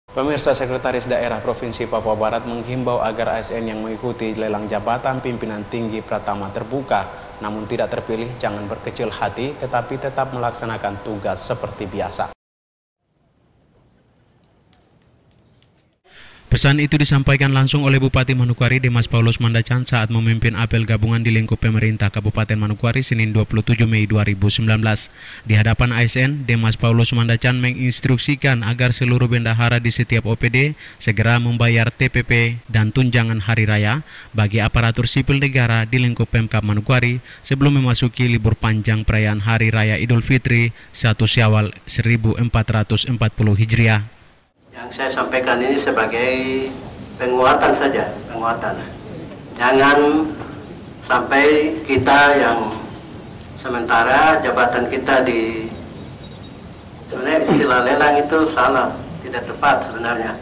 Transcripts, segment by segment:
Pemirsa, Sekretaris Daerah Provinsi Papua Barat menghimbau agar ASN yang mengikuti lelang jabatan pimpinan tinggi Pratama terbuka, namun tidak terpilih jangan berkecil hati, tetapi tetap melaksanakan tugas seperti biasa. Pesan itu disampaikan langsung oleh Bupati Manokwari Demas Paulus Mandacan saat memimpin apel gabungan di lingkup pemerintah Kabupaten Manokwari Senin 27 Mei 2019. Di hadapan ASN, Demas Paulus Mandacan menginstruksikan agar seluruh bendahara di setiap OPD segera membayar TPP dan tunjangan hari raya bagi aparatur sipil negara di lingkup Pemkab Manokwari sebelum memasuki libur panjang perayaan Hari Raya Idul Fitri 1 Syawal 1440 Hijriah. Yang saya sampaikan ini sebagai penguatan saja, penguatan. Jangan sampai kita yang sementara jabatan kita sebenarnya istilah lelang itu salah, tidak tepat sebenarnya.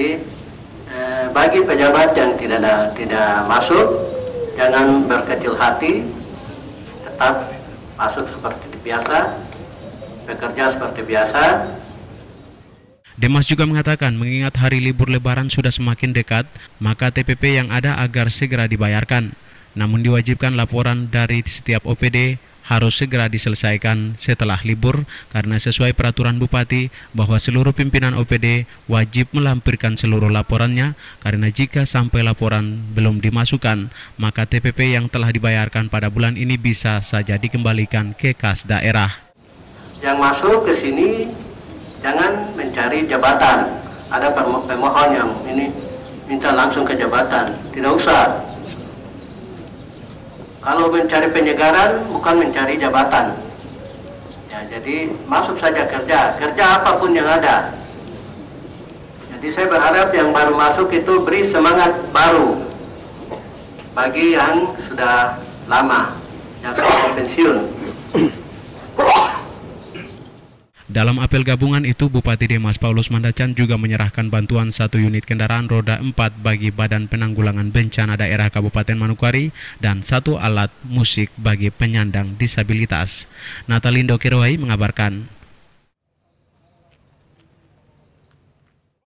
Bagi pejabat yang tidak masuk, jangan berkecil hati, tetap masuk seperti biasa, bekerja seperti biasa. Demas juga mengatakan mengingat hari libur lebaran sudah semakin dekat, maka TPP yang ada agar segera dibayarkan. Namun diwajibkan laporan dari setiap OPD harus segera diselesaikan setelah libur karena sesuai peraturan Bupati bahwa seluruh pimpinan OPD wajib melampirkan seluruh laporannya karena jika sampai laporan belum dimasukkan, maka TPP yang telah dibayarkan pada bulan ini bisa saja dikembalikan ke kas daerah. Yang masuk ke sini jangan mencari jabatan. Ada pemohon yang ini minta langsung ke jabatan, tidak usah. Kalau mencari penyegaran bukan mencari jabatan. Ya, jadi masuk saja kerja apapun yang ada. Jadi saya berharap yang baru masuk itu beri semangat baru bagi yang sudah lama, yang sudah pensiun. Dalam apel gabungan itu, Bupati Demas Paulus Mandacan juga menyerahkan bantuan 1 unit kendaraan roda 4 bagi Badan Penanggulangan Bencana Daerah Kabupaten Manokwari dan 1 alat musik bagi penyandang disabilitas. Natalindo Kirwai mengabarkan.